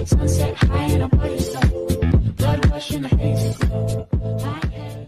Sunset high and I'm body soul. Blood rush in the hazy glow. My head.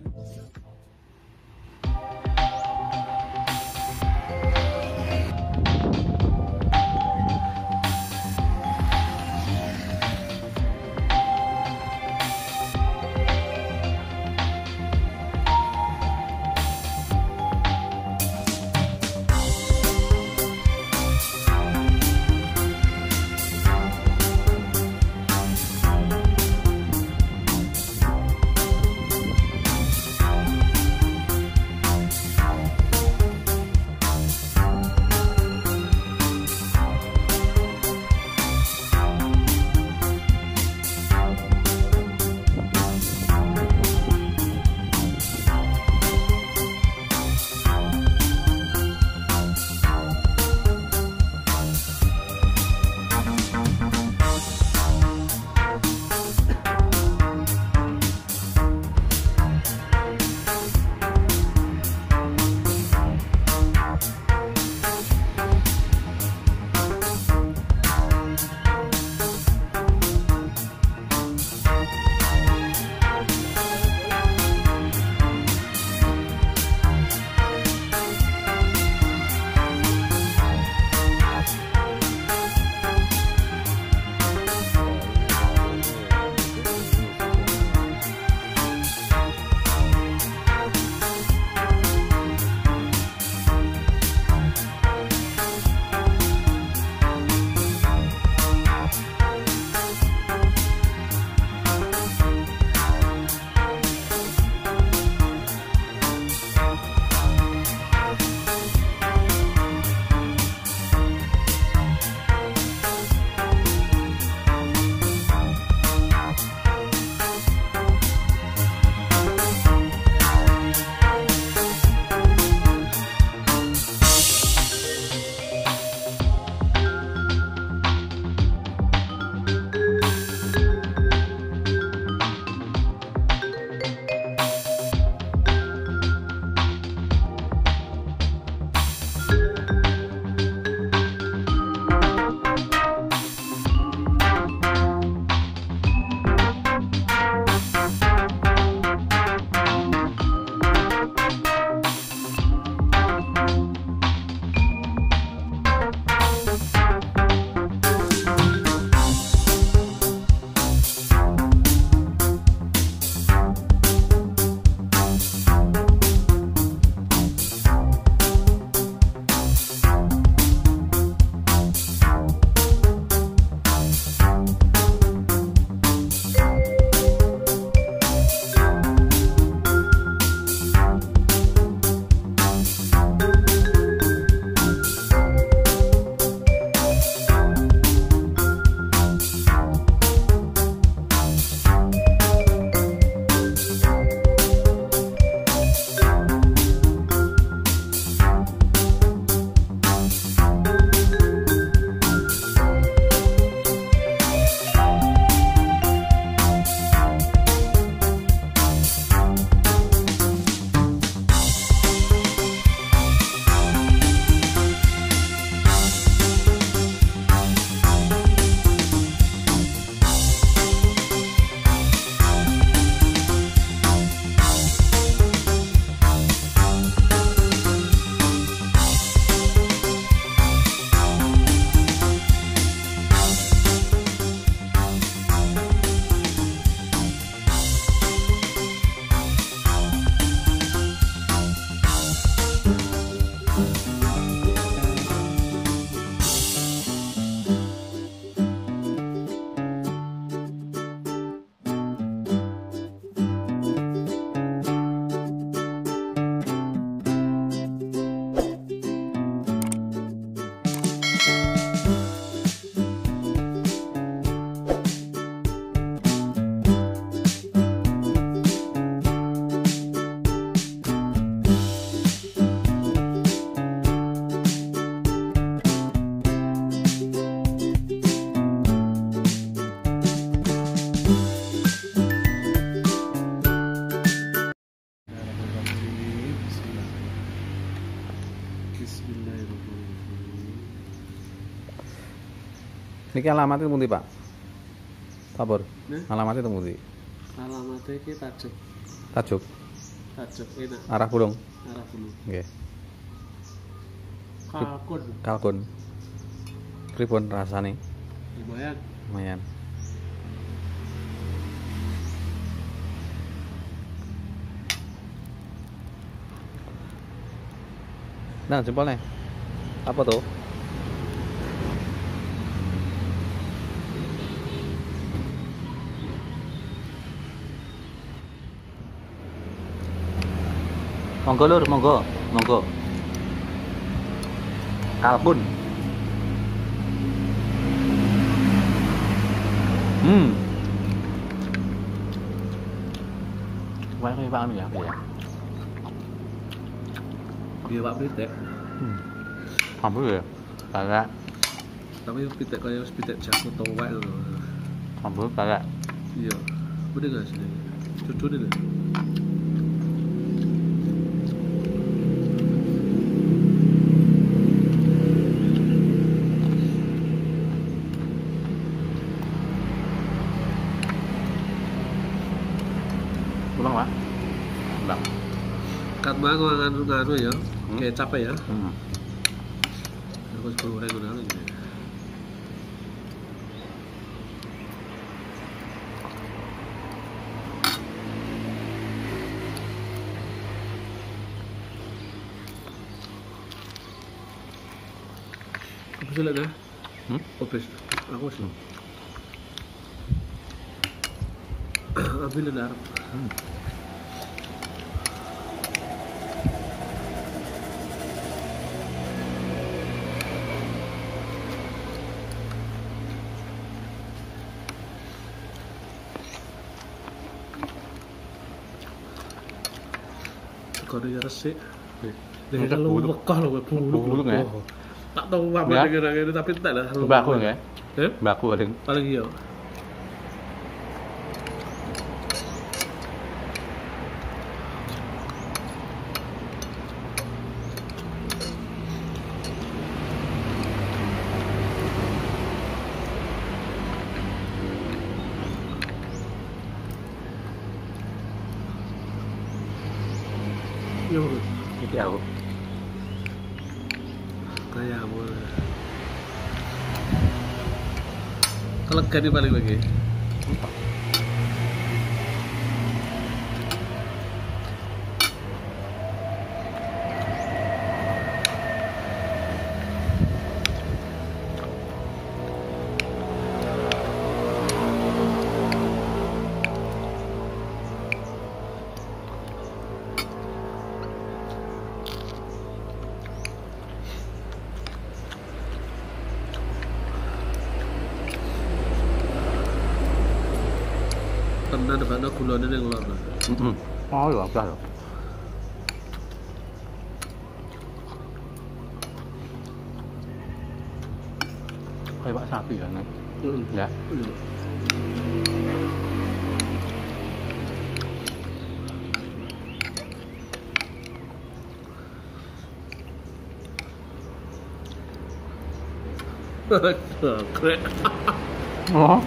Niki alamat pundi, Pak? Apa? Nah. Alamatnya temu ndi? Alamatnya iki tajug. Tajug. Tajug enak. Arah pulung. Arah dulu. Nggih. Kalkun. Kalkun. Pripun rasane? Lumayan. Lumayan. Nah, jempolnya. Apa tuh? Monggo lur, monggo, monggo. Kalkun. Wah, ini Pak ya, ya. Dia Pak pitik. Hampir ya. Kayak Tapi pitik kaya pitik jago towek lho. hampir kayak Iya. Bener gak sih? Cucu nih. pulang Pak. Pulang. Kat mah nganu ya. Kecap ya. Aku goreng udah lagi. Apa sih lah? Opis. Aku sih. Ambil lah. Kalau dia resik, dia kalau bekah loh, bulu ya. Tak tahu apa Ya. kira-kira tapi tak lah. Baku enggak? Eh? Baku ada. Paling iya. Iya bagus. Iki aku. Kayak apa? Kelegan nih paling lagi. Tenan depan gulane ning lor. Oh, iya, apa ya? Kayak Pak sapi kan? Ya. Krik. Oh.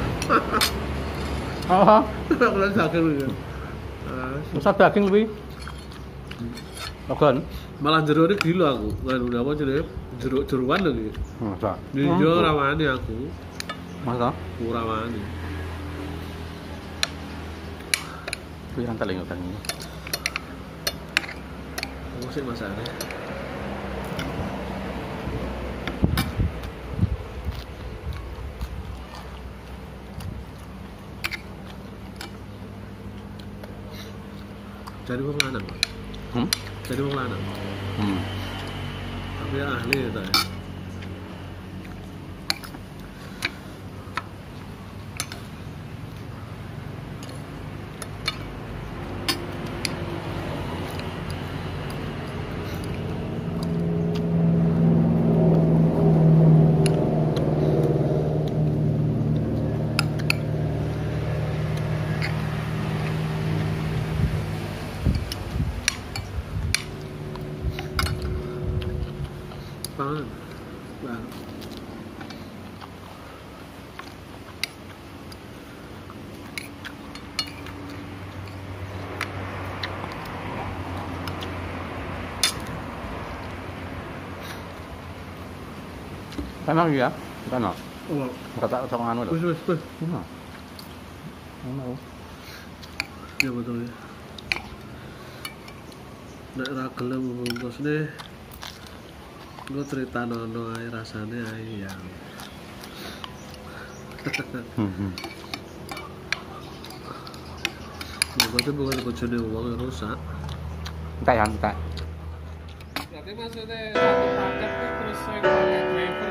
Oh, Kalau daging lho. usah daging lebih. Logan. Malah jero ini gila aku. Nganu apa jenenge? Jeruan lho iki. Masa? Iya rawani aku. Masa? Ora wani. Kuwi kan teling kan. Musik masane. Jadi wong lanang. Jadi wong lanang. Tapi ahli ya ta. Pangan. Emang iya, kan no. Oh, Kata sama anu lho. wis. Nah. Ono. Ya betul ya. Nek ra gelem bungkusne gue cerita nono ae rasane ayam. Berarti bukan bojone wong yang rusak. Entek ya, entek. Berarti maksudnya satu paket itu terus saya pakai driver